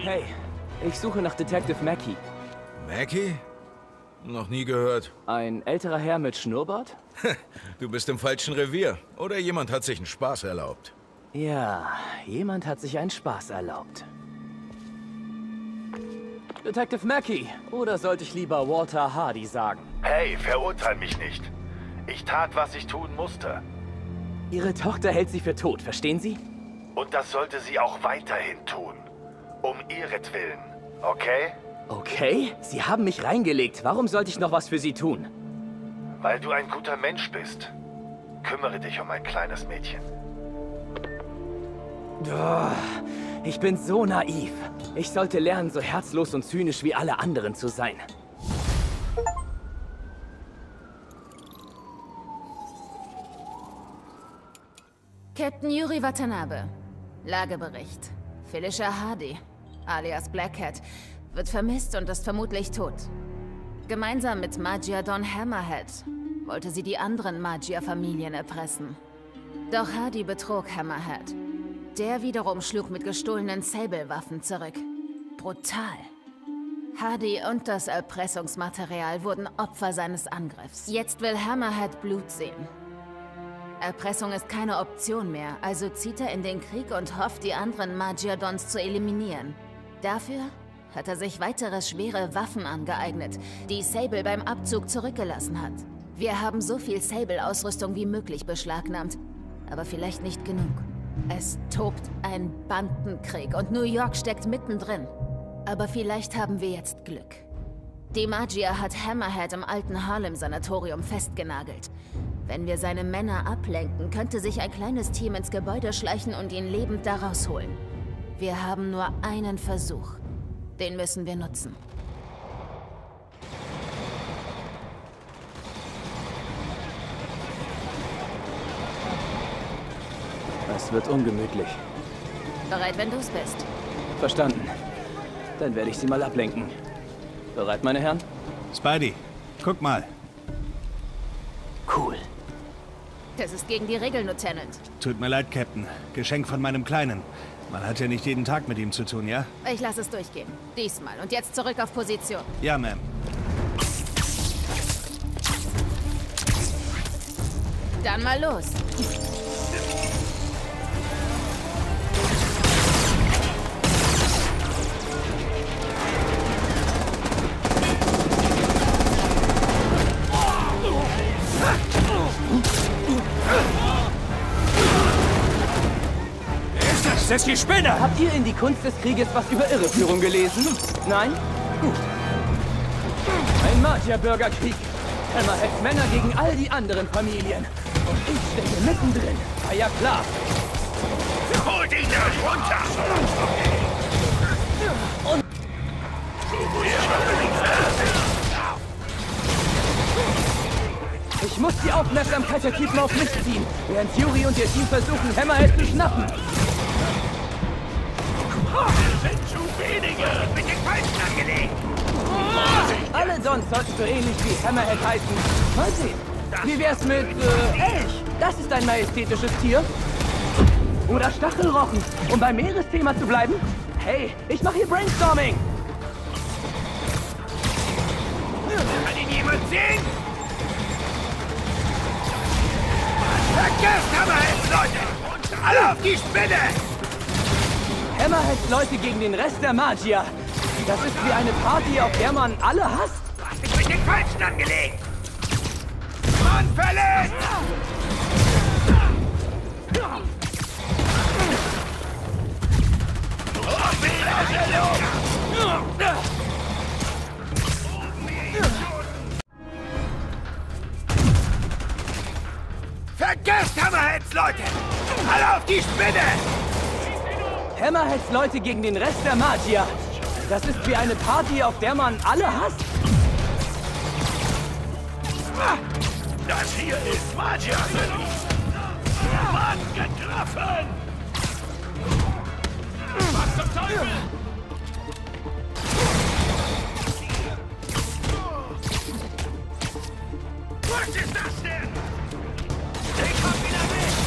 Hey, ich suche nach Detective Mackey. Mackey? Noch nie gehört. Ein älterer Herr mit Schnurrbart? Du bist im falschen Revier. Oder jemand hat sich einen Spaß erlaubt. Ja, jemand hat sich einen Spaß erlaubt. Detective Mackey, oder sollte ich lieber Walter Hardy sagen? Hey, verurteil mich nicht. Ich tat, was ich tun musste. Ihre Tochter hält Sie für tot, verstehen Sie? Und das sollte sie auch weiterhin tun. Um ihretwillen, okay? Okay, Sie haben mich reingelegt. Warum sollte ich noch was für Sie tun? Weil du ein guter Mensch bist. Kümmere dich um ein kleines Mädchen. Ich bin so naiv. Ich sollte lernen, so herzlos und zynisch wie alle anderen zu sein. Captain Yuri Watanabe. Lagebericht. Felicia Hardy, alias Black Cat, wird vermisst und ist vermutlich tot. Gemeinsam mit Maggia Don Hammerhead wollte sie die anderen Maggia-Familien erpressen. Doch Hardy betrog Hammerhead. Der wiederum schlug mit gestohlenen Sable-Waffen zurück. Brutal. Hardy und das Erpressungsmaterial wurden Opfer seines Angriffs. Jetzt will Hammerhead Blut sehen. Erpressung ist keine Option mehr, also zieht er in den Krieg und hofft, die anderen Maggia-Dons zu eliminieren. Dafür hat er sich weitere schwere Waffen angeeignet, die Sable beim Abzug zurückgelassen hat. Wir haben so viel Sable-Ausrüstung wie möglich beschlagnahmt, aber vielleicht nicht genug. Es tobt ein Bandenkrieg und New York steckt mittendrin. Aber vielleicht haben wir jetzt Glück. Die Maggia hat Hammerhead im alten Harlem-Sanatorium festgenagelt. Wenn wir seine Männer ablenken, könnte sich ein kleines Team ins Gebäude schleichen und ihn lebend da rausholen. Wir haben nur einen Versuch. Den müssen wir nutzen. Es wird ungemütlich. Bereit, wenn du's bist. Verstanden. Dann werde ich Sie mal ablenken. Bereit, meine Herren? Spidey, guck mal. Cool. Das ist gegen die Regeln, Lieutenant. Tut mir leid, Captain. Geschenk von meinem Kleinen. Man hat ja nicht jeden Tag mit ihm zu tun, ja? Ich lasse es durchgehen. Diesmal. Und jetzt zurück auf Position. Ja, Ma'am. Dann mal los. Ist das die Spinne? Habt ihr in die Kunst des Krieges was über Irreführung gelesen? Nein? Gut. Ein Maggia-Bürgerkrieg. Hammerheads Männer gegen all die anderen Familien. Und ich stecke mittendrin. War ja klar. Holt ihn da runter! Und ich muss die Aufmerksamkeit der Typen auf mich ziehen, während Yuri und ihr Team versuchen, Hammerhead zu schnappen. Wir sind zu wenige! Mit den Falschen angelegt! Alle Dons sollten so ähnlich wie Hammerhead heißen. Mal sehen. Wie wär's mit, Elch? Das ist ein majestätisches Tier. Oder Stachelrochen, um beim Meeresthema zu bleiben. Hey, ich mache hier Brainstorming. Kann ihn jemand sehen? Vergesst Hammerheads, Leute! Alle auf die Spinne! Hammerheads Leute gegen den Rest der Maggia. Das ist wie eine Party, auf der man alle hasst. Du hast dich mit den Falschen angelegt! Mann verletzt! Vergesst Hammerheads, Leute! Alle auf die Spinne! Hammerheads Leute gegen den Rest der Maggia. Das ist wie eine Party, auf der man alle hasst. Das hier ist Maggia! Mann, getroffen! Was zum Teufel? Was ist das denn? Ich hab ihn erwischt!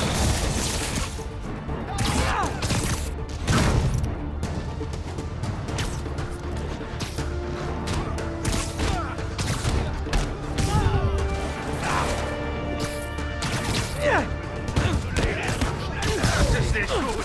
nicht gut.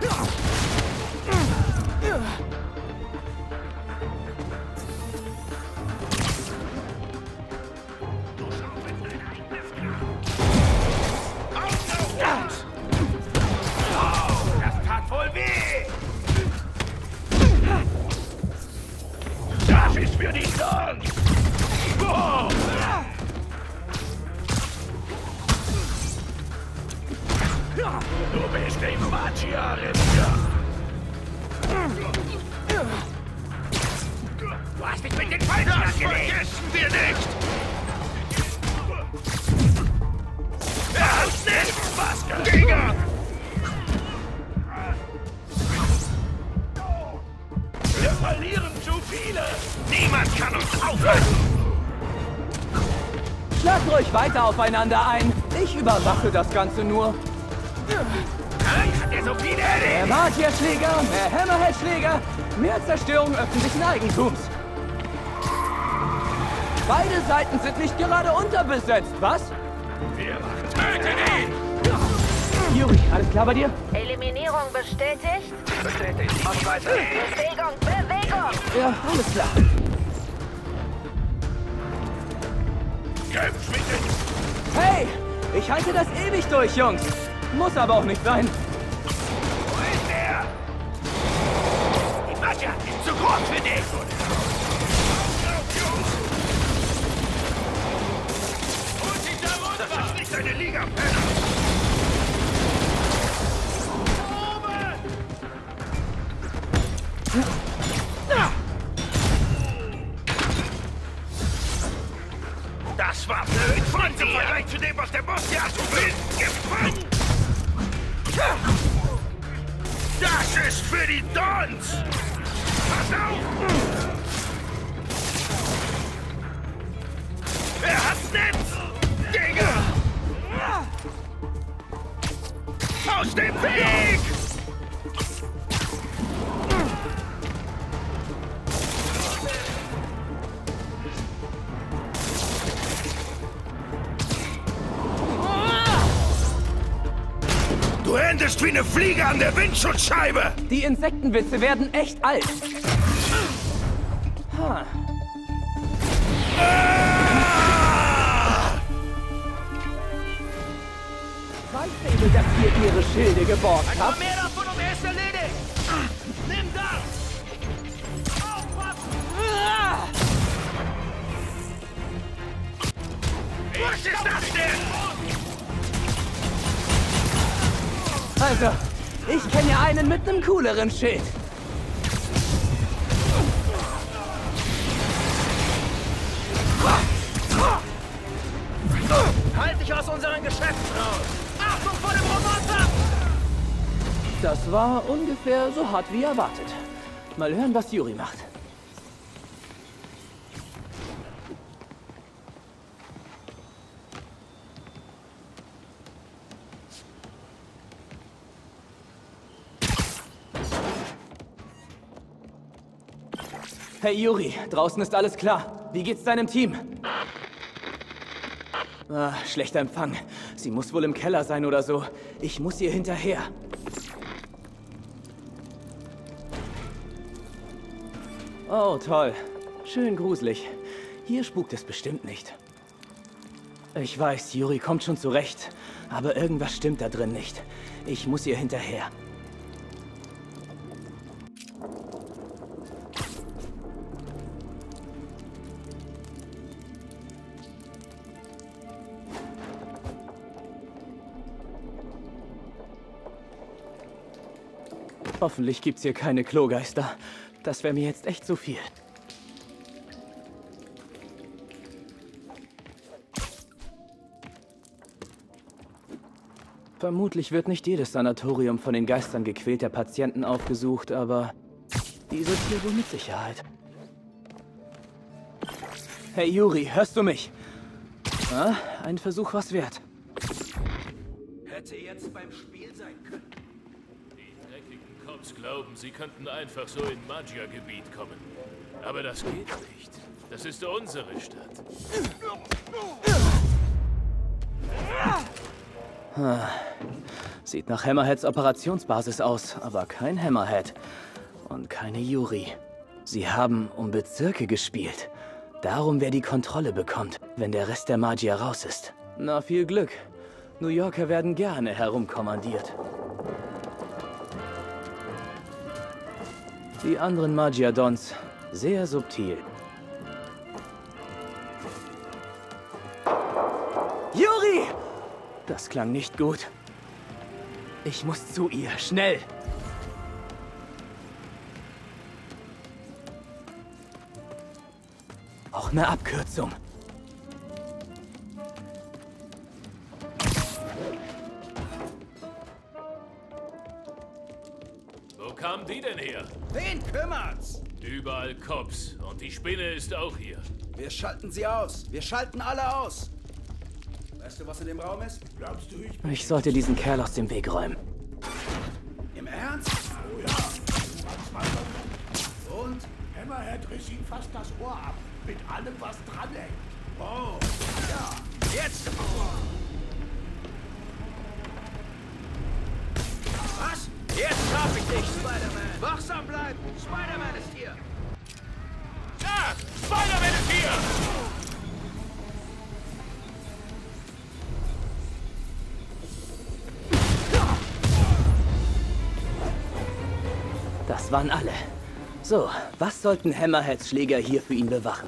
Das tat wohl weh. Das ist für die Sonne. Oh. Du bist im Maggia-Revier. Du hast dich mit den Falschen angelegt. Vergessen wir nicht. Er hat nicht was, Gegner. Wir verlieren zu viele. Niemand kann uns aufhalten. Schlagt ruhig weiter aufeinander ein. Ich überwache das Ganze nur. Hat er so viele Mehr erledigt? Magierschläger, mehr Hammerhead-Schläger, mehr Zerstörung öffentlichen Eigentums. Beide Seiten sind nicht gerade unterbesetzt, was? Wir machen töten ihn! Yuri, alles klar bei dir? Eliminierung bestätigt. Bestätigt, mach weiter. Bewegung, Bewegung. Ja, alles klar. Kämpf mit den... Hey, ich halte das ewig durch, Jungs. Muss aber auch nicht sein. Wo ist er? Die Maggia ist zu groß für dich! Holt dich da runter! Das ist nicht deine Liga, Penner! Das war blöd von dir! Im Vergleich zu dem, was der Boss hier hat, du bist gefangen! Das ist für die Dons! Pass auf! Er hat's nicht! Digga! Aus dem Weg! Du endest wie eine Fliege an der Windschutzscheibe! Die Insektenwitze werden echt alt. Ha. Weiß Sable, dass ihr ihre Schilde geborgt habt? Mehr davon und er ist erledigt! Nimm das! Aufpassen! Was ist das denn? Also, ich kenne ja einen mit einem cooleren Schild. Halt dich aus unseren Geschäften raus! Achtung vor dem Roboter! Das war ungefähr so hart wie erwartet. Mal hören, was Yuri macht. Hey Yuri, draußen ist alles klar. Wie geht's deinem Team? Ah, schlechter Empfang. Sie muss wohl im Keller sein oder so. Ich muss ihr hinterher. Oh, toll. Schön gruselig. Hier spukt es bestimmt nicht. Ich weiß, Yuri kommt schon zurecht. Aber irgendwas stimmt da drin nicht. Ich muss ihr hinterher. Hoffentlich gibt's hier keine Klogeister. Das wäre mir jetzt echt zu viel. Vermutlich wird nicht jedes Sanatorium von den Geistern gequälter Patienten aufgesucht, aber dieses hier wohl mit Sicherheit. Hey Yuri, hörst du mich? Ah, ein Versuch war's wert. Hätte jetzt beim Spiel sein können. Die dreckigen Cops glauben, sie könnten einfach so in Maggia-Gebiet kommen. Aber das geht nicht. Das ist unsere Stadt. Sieht nach Hammerheads Operationsbasis aus, aber kein Hammerhead. Und keine Yuri. Sie haben um Bezirke gespielt. Darum, wer die Kontrolle bekommt, wenn der Rest der Magier raus ist. Na, viel Glück. New Yorker werden gerne herumkommandiert. Die anderen Magier-Dons sehr subtil. Yuri! Das klang nicht gut. Ich muss zu ihr, schnell! Auch eine Abkürzung. Wo kamen die denn her? Wen kümmert's? Überall Cops. Und die Spinne ist auch hier. Wir schalten sie aus. Wir schalten alle aus. Weißt du, was in dem Raum ist? Glaubst du, Ich sollte diesen Kerl aus dem Weg räumen. im Ernst? Oh ja. Und? Hammerhead riss ihm fast das Ohr ab. Mit allem, was dranhängt. Oh. Ja. Jetzt! Was? Jetzt hab ich dich, Spider-Man! Wachsam bleiben! Spider-Man ist hier! Ah! Spider-Man ist hier! Das waren alle. So, was sollten Hammerheads Schläger hier für ihn bewachen?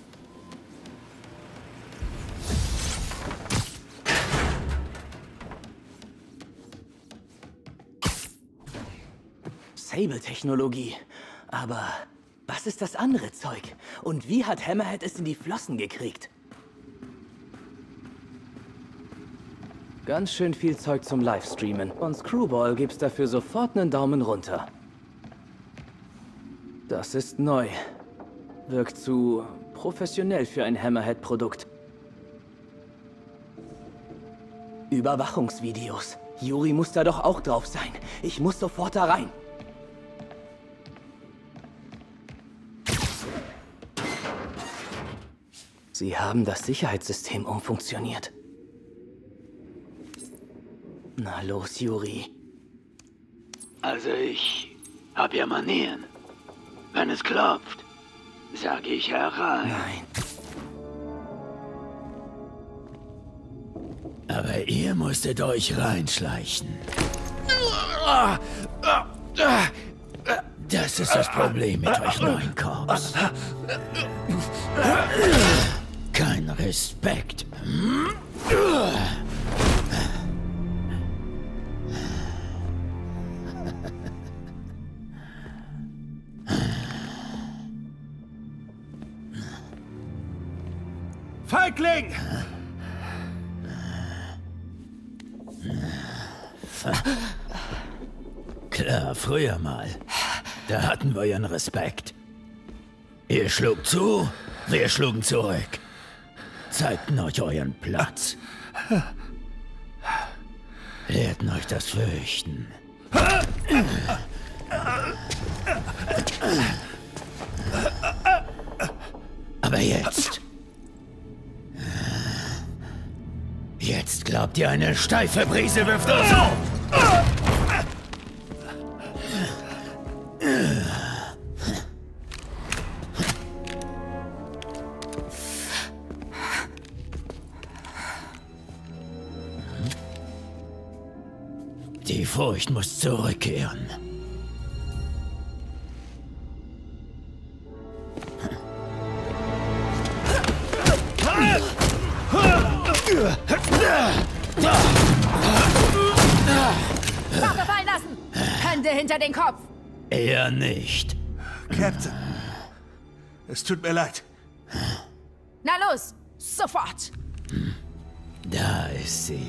Sable-Technologie. Aber was ist das andere Zeug? Und wie hat Hammerhead es in die Flossen gekriegt? Ganz schön viel Zeug zum Livestreamen. Und Screwball gibt's dafür sofort einen Daumen runter. Das ist neu. Wirkt zu professionell für ein Hammerhead-Produkt. Überwachungsvideos. Yuri muss da doch auch drauf sein. Ich muss sofort da rein. Sie haben das Sicherheitssystem umfunktioniert. Na los, Yuri. Also ich hab ja Manieren. Wenn es klopft, sage ich herein. Nein. Aber ihr musstet euch reinschleichen. Das ist das Problem mit euch neuen Korps. Kein Respekt. Feigling! Klar, früher mal. Da hatten wir ihren Respekt. Ihr schlug zu, wir schlugen zurück. Zeigten euch euren Platz. Lehrten euch das Fürchten. Aber jetzt... Jetzt glaubt ihr, eine steife Brise wirft uns um! Die Furcht muss zurückkehren. Waffe fallen lassen! Hände hinter den Kopf! Eher nicht. Captain, es tut mir leid. Na los! Sofort! Da ist sie.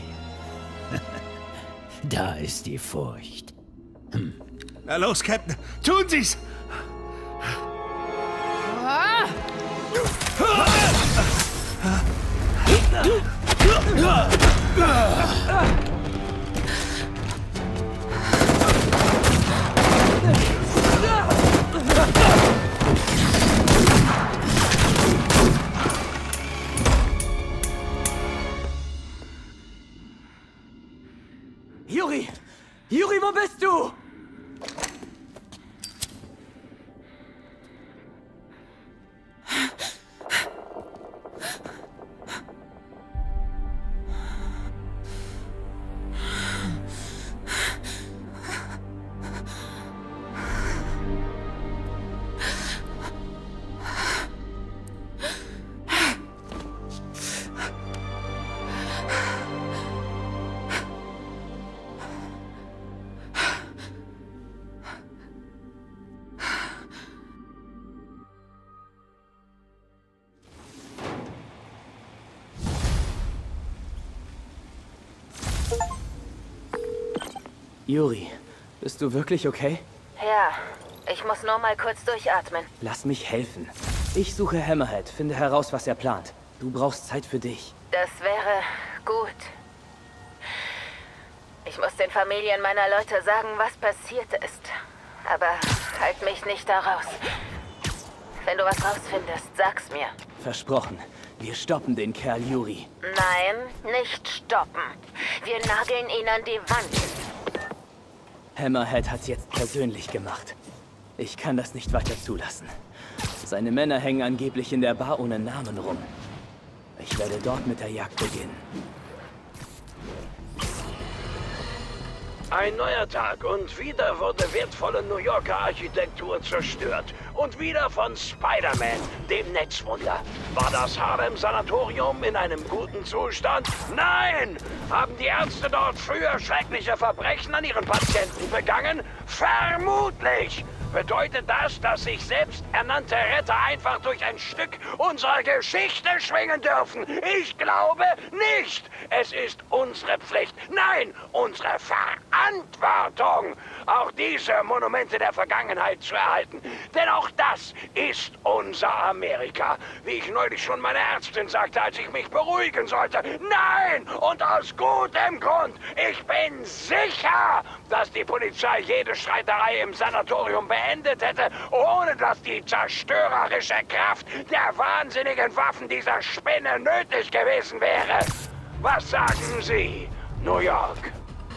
Da ist die Furcht. Na los, Captain, tun Sie's! Ah! Yuri! Yuri, wo bist du? Yuri, bist du wirklich okay? Ja, ich muss nur mal kurz durchatmen. Lass mich helfen. Ich suche Hammerhead, finde heraus, was er plant. Du brauchst Zeit für dich. Das wäre gut. Ich muss den Familien meiner Leute sagen, was passiert ist. Aber halt mich nicht da raus. Wenn du was rausfindest, sag's mir. Versprochen. Wir stoppen den Kerl Yuri. Nein, nicht stoppen. Wir nageln ihn an die Wand. Hammerhead hat's jetzt persönlich gemacht. Ich kann das nicht weiter zulassen. Seine Männer hängen angeblich in der Bar ohne Namen rum. Ich werde dort mit der Jagd beginnen. Ein neuer Tag und wieder wurde wertvolle New Yorker Architektur zerstört. Und wieder von Spider-Man, dem Netzwunder. War das Harlem-Sanatorium in einem guten Zustand? Nein! Haben die Ärzte dort früher schreckliche Verbrechen an ihren Patienten begangen? Vermutlich! Bedeutet das, dass sich selbsternannte Retter einfach durch ein Stück unserer Geschichte schwingen dürfen? Ich glaube nicht. Es ist unsere Pflicht, nein, unsere Verantwortung, auch diese Monumente der Vergangenheit zu erhalten. Denn auch das ist unser Amerika. Wie ich neulich schon meiner Ärztin sagte, als ich mich beruhigen sollte. Nein! Und aus gutem Grund. Ich bin sicher, dass die Polizei jede Streiterei im Sanatorium beendet hätte, ohne dass die zerstörerische Kraft der wahnsinnigen Waffen dieser Spinne nötig gewesen wäre. Was sagen Sie, New York?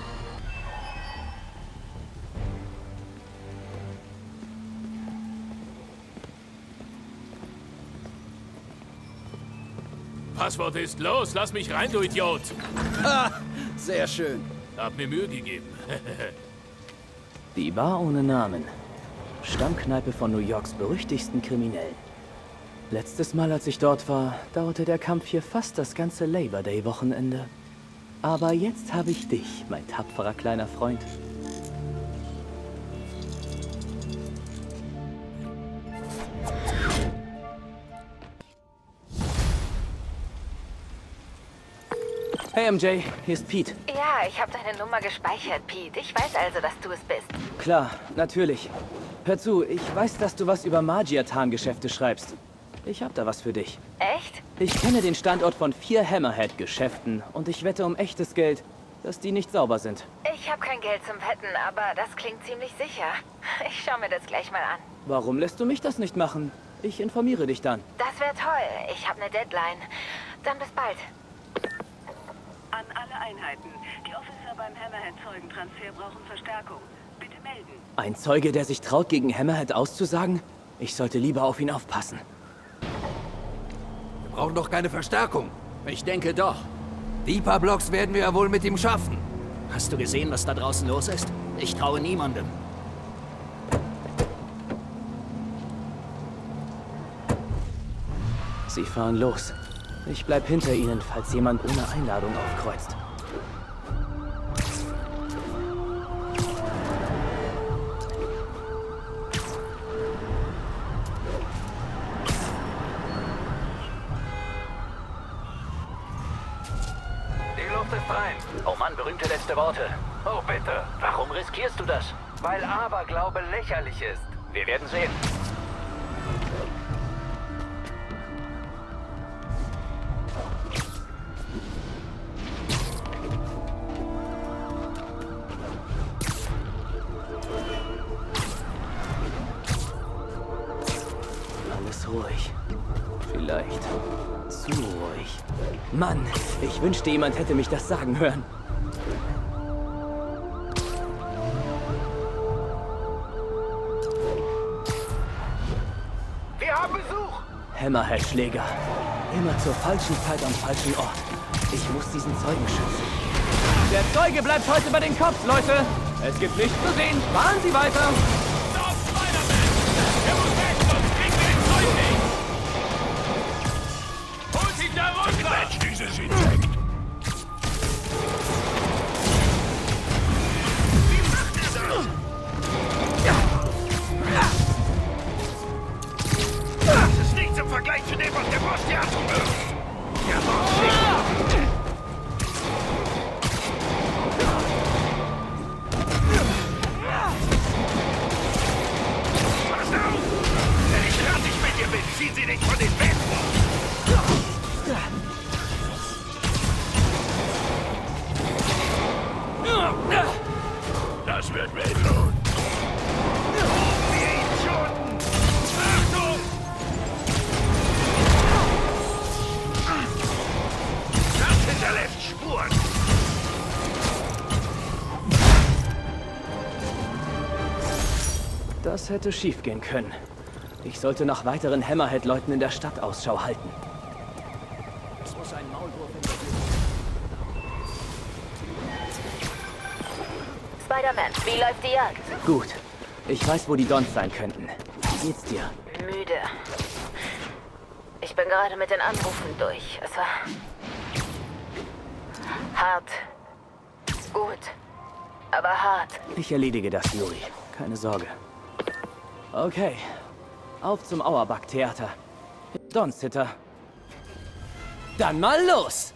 Passwort ist los, lass mich rein, du Idiot! Ha! Sehr schön. Hab mir Mühe gegeben. Die Bar ohne Namen. Stammkneipe von New Yorks berüchtigsten Kriminellen. Letztes Mal, als ich dort war, dauerte der Kampf hier fast das ganze Labor Day-Wochenende. Aber jetzt habe ich dich, mein tapferer kleiner Freund. Hey MJ, hier ist Pete. Ja, ich habe deine Nummer gespeichert, Pete. Ich weiß also, dass du es bist. Klar, natürlich. Hör zu, ich weiß, dass du was über Magia-Tarngeschäfte schreibst. Ich hab da was für dich. Echt? Ich kenne den Standort von 4 Hammerhead-Geschäften und ich wette um echtes Geld, dass die nicht sauber sind. Ich habe kein Geld zum Wetten, aber das klingt ziemlich sicher. Ich schaue mir das gleich mal an. Warum lässt du mich das nicht machen? Ich informiere dich dann. Das wäre toll. Ich habe eine Deadline. Dann bis bald. An alle Einheiten. Die Officer beim Hammerhead-Zeugentransfer brauchen Verstärkung. Bitte melden. Ein Zeuge, der sich traut, gegen Hammerhead auszusagen? Ich sollte lieber auf ihn aufpassen. Wir brauchen doch keine Verstärkung. Ich denke doch. Die paar Blocks werden wir ja wohl mit ihm schaffen. Hast du gesehen, was da draußen los ist? Ich traue niemandem. Sie fahren los. Ich bleib hinter ihnen, falls jemand ohne Einladung aufkreuzt. Die Luft ist rein. Oh Mann, berühmte letzte Worte. Oh bitte. Warum riskierst du das? Weil Aberglaube lächerlich ist. Wir werden sehen. Ruhig. Vielleicht zu ruhig. Mann, ich wünschte, jemand hätte mich das sagen hören. Hammerhead-Schläger. Immer zur falschen Zeit am falschen Ort. Ich muss diesen Zeugen schützen. Der Zeuge bleibt heute bei den Cops, Leute. Es gibt nichts zu sehen. Fahren Sie weiter. Stop, Spider-Man! Er muss weg, sonst kriegen wir den Zeug nicht! Holt ihn da runter! Quetsch dieses Insekt! Wie macht er das? Das ist nichts im Vergleich zu dem, was der Boss hier tun wird. Ja, ziehen Sie nicht von den Betten! Das wird wehtun! Wir Idioten! Achtung! Das hinterlässt Spuren! Das hätte schief gehen können. Ich sollte nach weiteren Hammerhead-Leuten in der Stadt Ausschau halten. Es muss ein Maulwurf in der Spider-Man, wie läuft die Jagd? Gut. Ich weiß, wo die Dons sein könnten. Wie geht's dir? Müde. Ich bin gerade mit den Anrufen durch. Es war hart. Gut. Aber hart. Ich erledige das, Yuri. Keine Sorge. Okay. Auf zum Auerbach-Theater. Dons-Hitter. Dann mal los!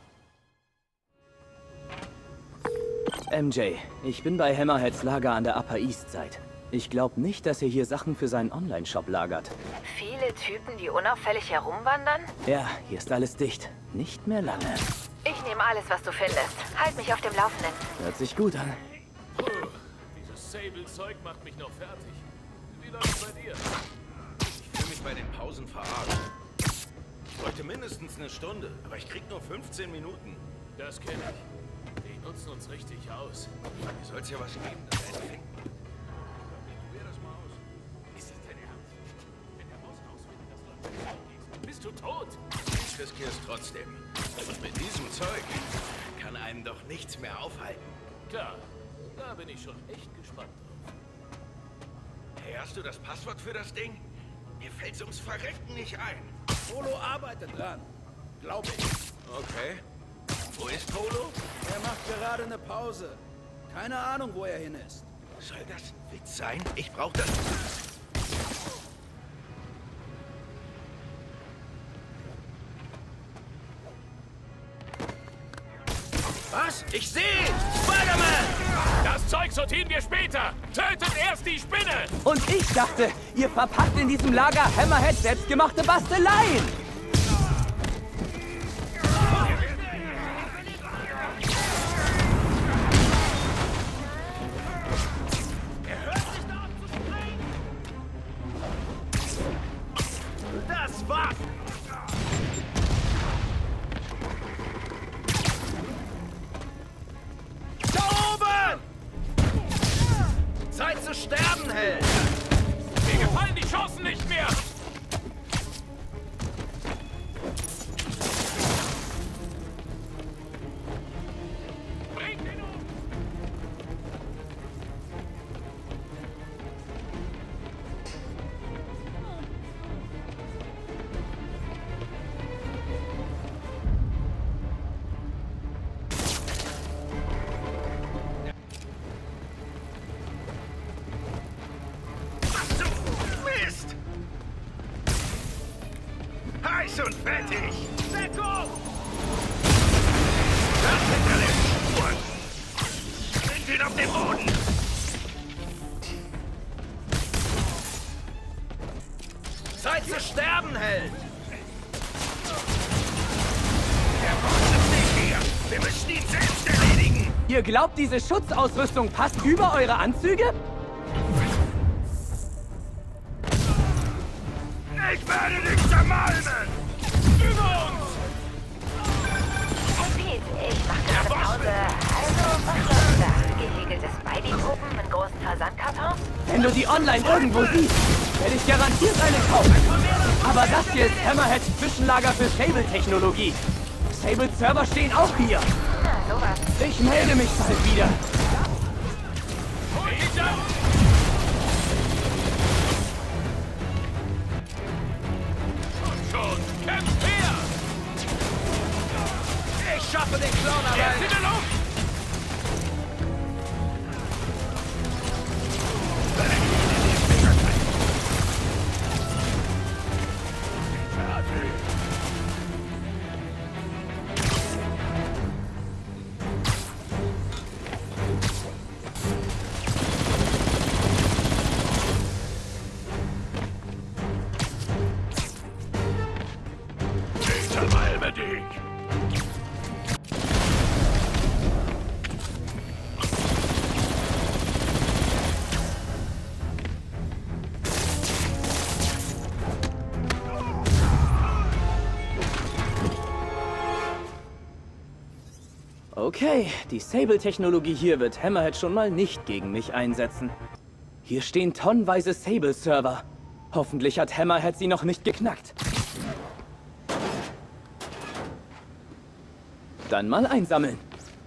MJ, ich bin bei Hammerheads Lager an der Upper East Side. Ich glaube nicht, dass er hier Sachen für seinen Online-Shop lagert. Viele Typen, die unauffällig herumwandern? Ja, hier ist alles dicht. Nicht mehr lange. Ich nehme alles, was du findest. Halt mich auf dem Laufenden. Hört sich gut an. Dieses Sable-Zeug macht mich noch fertig. Wie läuft's bei dir? Ich fühle mich bei den Pausen verarscht. Ich wollte mindestens eine Stunde, aber ich krieg nur 15 Minuten. Das kenne ich. Die nutzen uns richtig aus. Hier soll's ja was geben, das entfinden. Probier das mal aus. Ist das dein Ernst? Wenn der Boss rausfindet, dass du am bist du tot. Ich riskiere es trotzdem. Und mit diesem Zeug kann einem doch nichts mehr aufhalten. Klar, da bin ich schon echt gespannt drauf. Hey, hast du das Passwort für das Ding? Mir fällt's ums Verrecken nicht ein. Polo arbeitet dran. Glaube ich. Okay. Wo ist Polo? Er macht gerade eine Pause. Keine Ahnung, wo er hin ist. Soll das ein Witz sein? Ich brauche das. Was? Ich sehe! Spider-Man! Das Zeug sortieren wir später! Tötet erst die Spinne! Und ich dachte, ihr verpackt in diesem Lager Hammerhead selbstgemachte Basteleien! Das war's! Da oben! Zeit zu sterben, Held! Mir gefallen die Chancen nicht mehr! Bringt ihn um! Mist! Heiß und fertig! Deckung! Das hinterlässt Spuren! Bringt ihn auf den Boden! Zeit zu sterben, Held! Der Boss ist nicht hier! Wir müssen ihn selbst erledigen! Ihr glaubt, diese Schutzausrüstung passt über eure Anzüge? Ich werde dich zermalmen! Über uns! Hey Pete, ich mach gerade Pause. Also, was läuft da? Gehegelte Spidey-Truppen mit großen Versandkartons? Wenn du die online irgendwo siehst, werde ich garantiert eine kaufen. Aber das hier ist Hammerheads Zwischenlager für Sable-Technologie. Sable-Server stehen auch hier. Na, sowas. Ich melde mich bald wieder. Schon, kämpft her! Ich schaffe den Clown allein! In der Luft! Okay, die Sable-Technologie hier wird Hammerhead schon mal nicht gegen mich einsetzen. Hier stehen tonnenweise Sable-Server. Hoffentlich hat Hammerhead sie noch nicht geknackt. Dann mal einsammeln.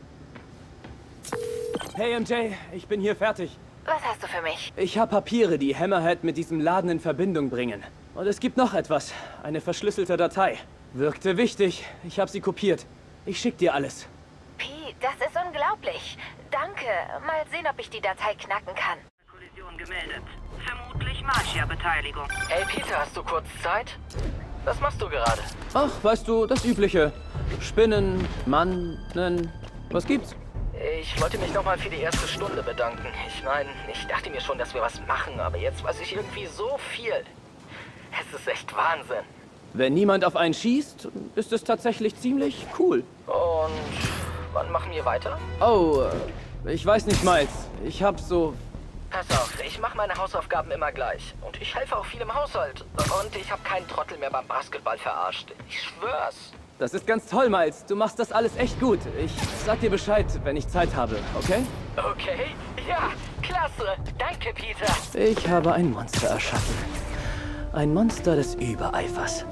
Hey MJ, ich bin hier fertig. Was hast du für mich? Ich habe Papiere, die Hammerhead mit diesem Laden in Verbindung bringen. Und es gibt noch etwas. Eine verschlüsselte Datei. Wirkte wichtig. Ich habe sie kopiert. Ich schick dir alles. Pete, das ist unglaublich. Danke. Mal sehen, ob ich die Datei knacken kann. Kollision gemeldet. Vermutlich Magierbeteiligung. Hey Peter, hast du kurz Zeit? Was machst du gerade? Ach, weißt du, das Übliche. Spinnen, Mannen. Was gibt's? Ich wollte mich nochmal für die erste Stunde bedanken. Ich meine, ich dachte mir schon, dass wir was machen, aber jetzt weiß ich irgendwie so viel. Es ist echt Wahnsinn. Wenn niemand auf einen schießt, ist es tatsächlich ziemlich cool. Und wann machen wir weiter? Oh, ich weiß nicht, Miles. Ich hab so... Pass auf, ich mache meine Hausaufgaben immer gleich. Und ich helfe auch viel im Haushalt. Und ich habe keinen Trottel mehr beim Basketball verarscht. Ich schwör's. Das ist ganz toll, Miles. Du machst das alles echt gut. Ich sag dir Bescheid, wenn ich Zeit habe, okay? Okay, ja, klasse. Danke, Peter. Ich habe ein Monster erschaffen. Ein Monster des Übereifers.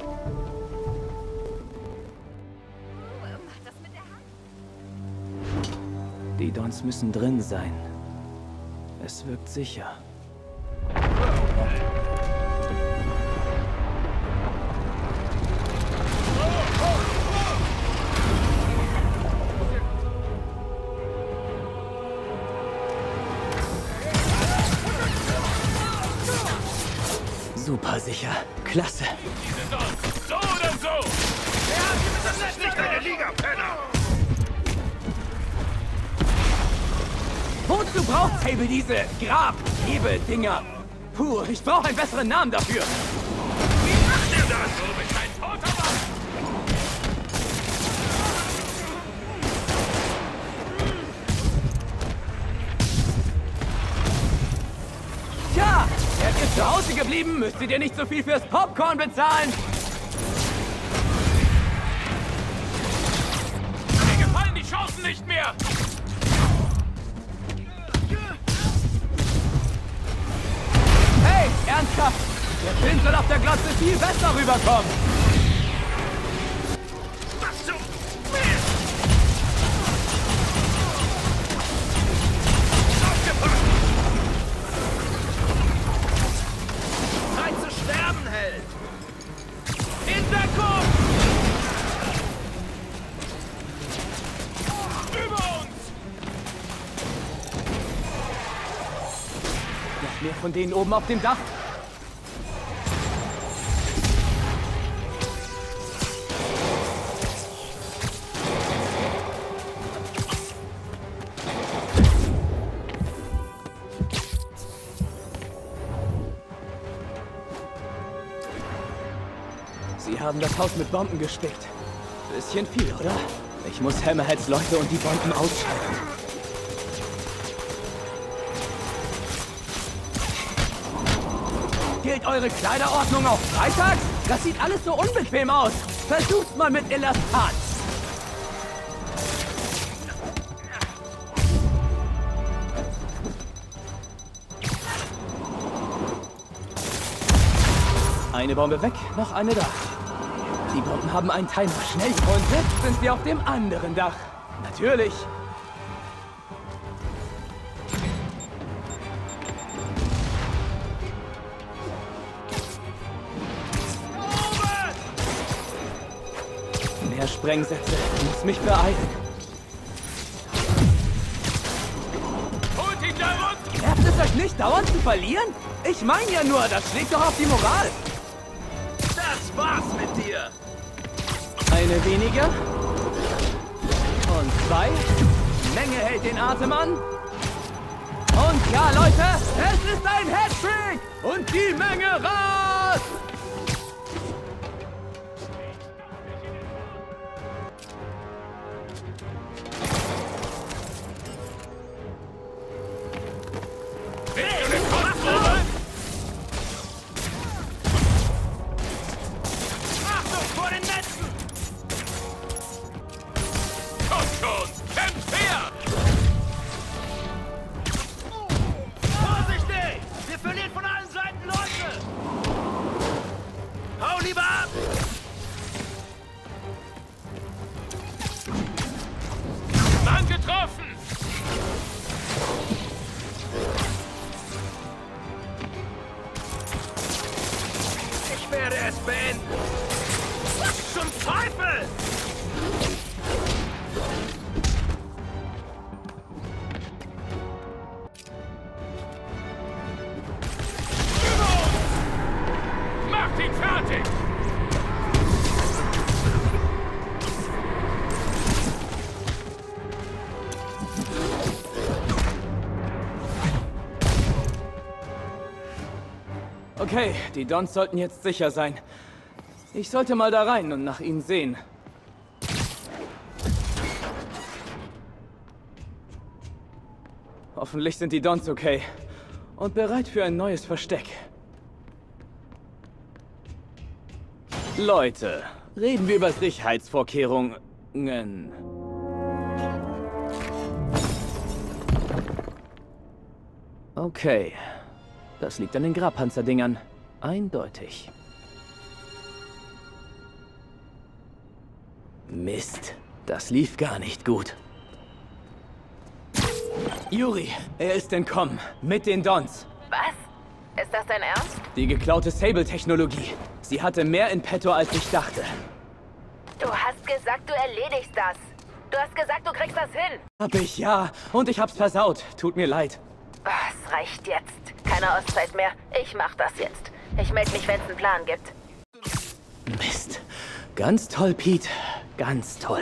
Die Dons müssen drin sein. Es wirkt sicher. Super sicher. Klasse. So oder so! Das ist nicht deine Liga, Penner! Wozu braucht Sable diese Grab-Hebel-Dinger? Puh, ich brauche einen besseren Namen dafür. Wie macht ihr das? Du bist ein toter Mann! Tja, wärt ihr zu Hause geblieben, müsstet ihr nicht so viel fürs Popcorn bezahlen. Mir gefallen die Chancen nicht mehr! Hey, ernsthaft? Der Film soll auf der Glotze viel besser rüberkommen. Was zum... Aufgepasst! Zeit zu sterben, Held! Hinterkopf! Über uns! Noch mehr von denen oben auf dem Dach. Sie haben das Haus mit Bomben gespickt. Bisschen viel, oder? Ich muss Hammerheads Leute und die Bomben ausschalten. Gilt eure Kleiderordnung auch freitags? Das sieht alles so unbequem aus. Versucht's mal mit Elastan. Eine Bombe weg, noch eine da. Die Bomben haben einen Timer. Schnell. Und jetzt sind sie auf dem anderen Dach. Natürlich. Mehr Sprengsätze. Ich muss mich beeilen. Holt ihn da runter! Nervt es euch nicht, dauernd zu verlieren? Ich meine ja nur, das schlägt doch auf die Moral. Das war's mit dir! Eine weniger. Und 2. Menge hält den Atem an. Und ja, Leute, es ist ein Hattrick! Und die Menge rast! Achtung vor den Netzen! Komm schon! Kämpf her! Vorsichtig! Wir verlieren von allen Seiten Leute! Hau lieber ab! Mann getroffen! Ich werde es beenden! Zum Teufel! Macht ihn fertig! Okay, die Dons sollten jetzt sicher sein. Ich sollte mal da rein und nach ihnen sehen. Hoffentlich sind die Dons okay. Und bereit für ein neues Versteck. Leute, reden wir über Sicherheitsvorkehrungen. Okay. Das liegt an den Grabpanzerdingern. Eindeutig. Mist. Das lief gar nicht gut. Yuri, er ist entkommen. Mit den Dons. Was? Ist das dein Ernst? Die geklaute Sable-Technologie. Sie hatte mehr in petto, als ich dachte. Du hast gesagt, du erledigst das. Du hast gesagt, du kriegst das hin. Hab ich, ja. Und ich hab's versaut. Tut mir leid. Es reicht jetzt. Keine Auszeit mehr. Ich mach das jetzt. Ich melde mich, wenn es einen Plan gibt. Mist. Ganz toll, Pete. Ganz toll.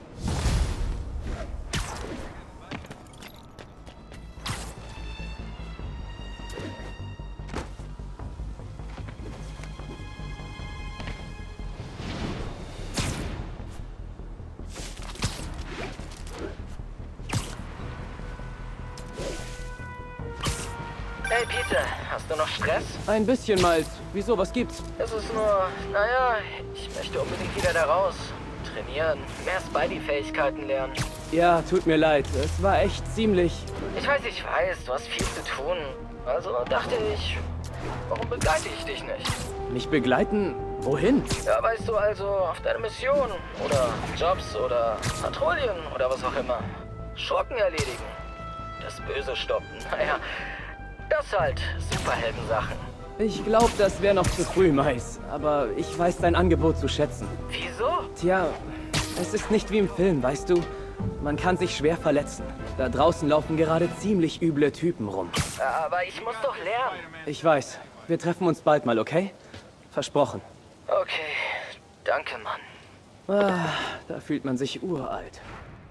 Hey Peter, hast du noch Stress? Ein bisschen, Miles. Wieso, was gibt's? Es ist nur, naja, ich möchte unbedingt wieder da raus. Trainieren, mehr Spidey-Fähigkeiten lernen. Ja, tut mir leid. Es war echt ziemlich... Ich weiß, du hast viel zu tun. Also dachte ich, warum begleite ich dich nicht? Mich begleiten? Wohin? Ja, weißt du, also auf deine Mission oder Jobs oder Patrouillen oder was auch immer. Schurken erledigen. Das Böse stoppen. Naja, das halt. Superheldensachen. Ich glaube, das wäre noch zu früh, Mais. Aber ich weiß dein Angebot zu schätzen. Wieso? Tja, es ist nicht wie im Film, weißt du? Man kann sich schwer verletzen. Da draußen laufen gerade ziemlich üble Typen rum. Aber ich muss doch lernen. Ich weiß. Wir treffen uns bald mal, okay? Versprochen. Okay. Danke, Mann. Ah, da fühlt man sich uralt.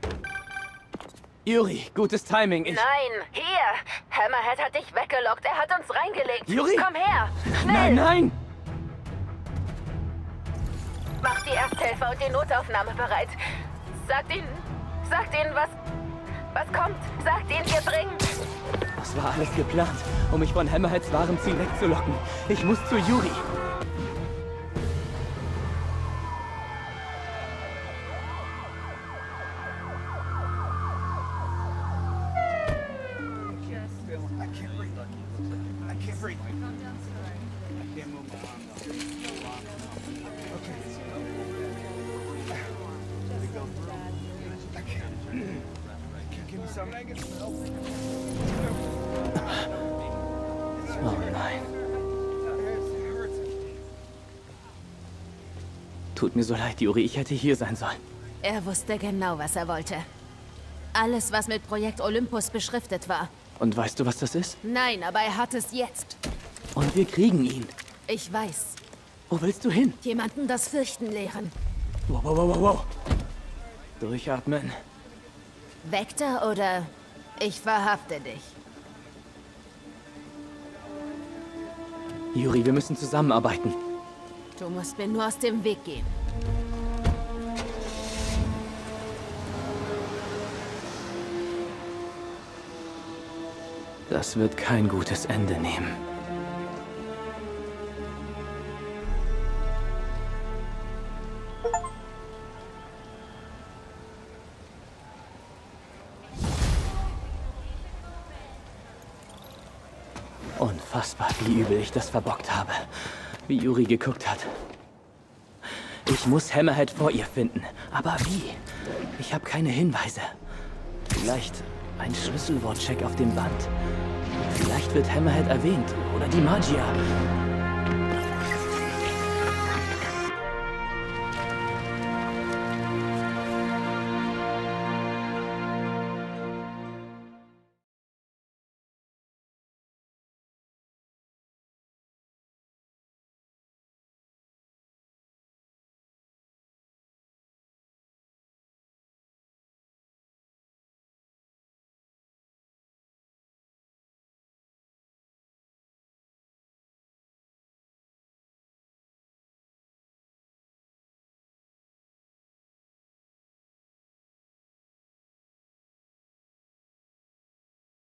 Yuri, gutes Timing. Nein, hier! Hammerhead hat dich weggelockt. Er hat uns reingelegt. Yuri! Komm her! Schnell! Nein, nein! Mach die Ersthelfer und die Notaufnahme bereit. Sagt ihnen, was kommt. Sagt ihnen, wir bringen. Das war alles geplant, um mich von Hammerheads wahrem Ziel wegzulocken. Ich muss zu Yuri. Oh nein. Tut mir so leid, Yuri. Ich hätte hier sein sollen. Er wusste genau, was er wollte. Alles, was mit Projekt Olympus beschriftet war. Und weißt du, was das ist? Nein, aber er hat es jetzt. Und wir kriegen ihn. Ich weiß. Wo willst du hin? Jemanden das Fürchten lehren. Wow, wow, wow, wow. Durchatmen. Vector oder ich verhafte dich? Yuri, wir müssen zusammenarbeiten. Du musst mir nur aus dem Weg gehen. Das wird kein gutes Ende nehmen. Unfassbar, wie übel ich das verbockt habe. Wie Yuri geguckt hat. Ich muss Hammerhead vor ihr finden. Aber wie? Ich habe keine Hinweise. Vielleicht ein Schlüsselwortcheck auf dem Band. Vielleicht wird Hammerhead erwähnt. Oder die Magia.